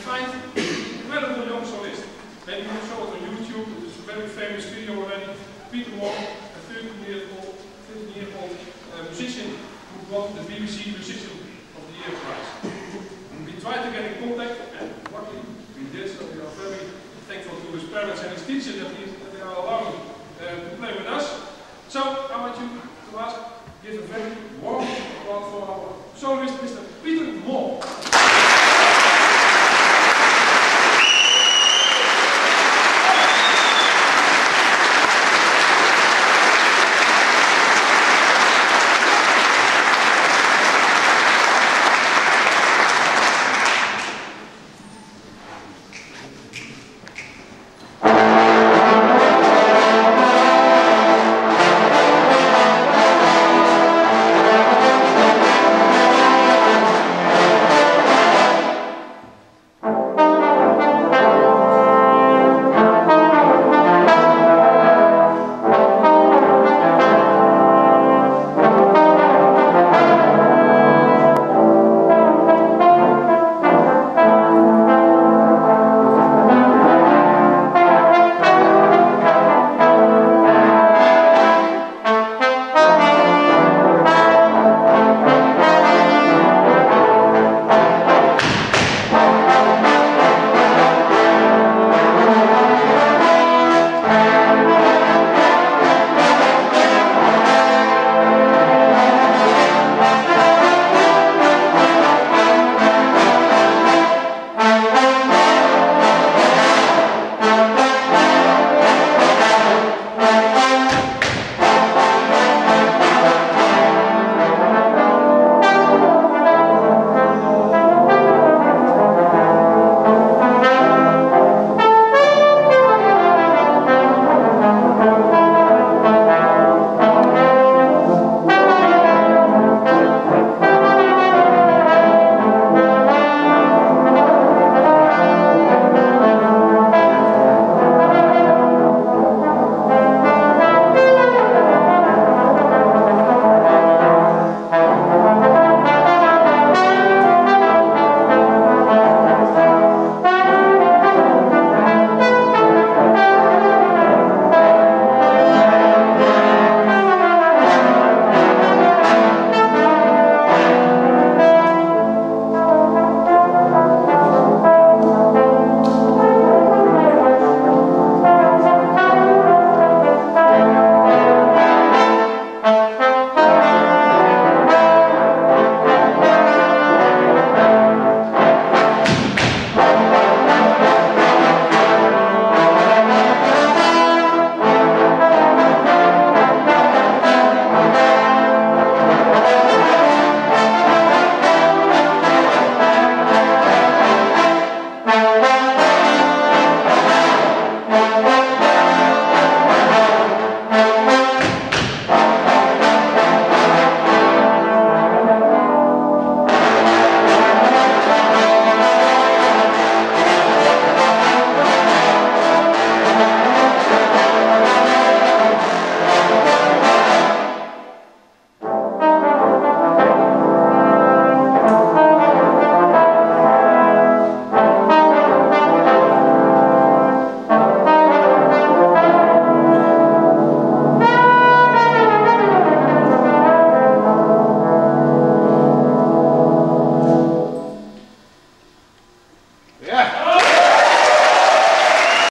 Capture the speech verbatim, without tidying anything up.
find an incredible young soloist. Maybe you saw it on YouTube, it's a very famous video already. Peter Moore, a thirteen year old, fifteen year old uh, musician who won the B B C Musician of the Year prize. We tried to get in contact, and luckily we did, so we are very thankful to his parents and his teacher that, he, that they are allowing uh, to play with us. So I want you to ask, give a very warm applause for our soloist, Mister Peter Moore.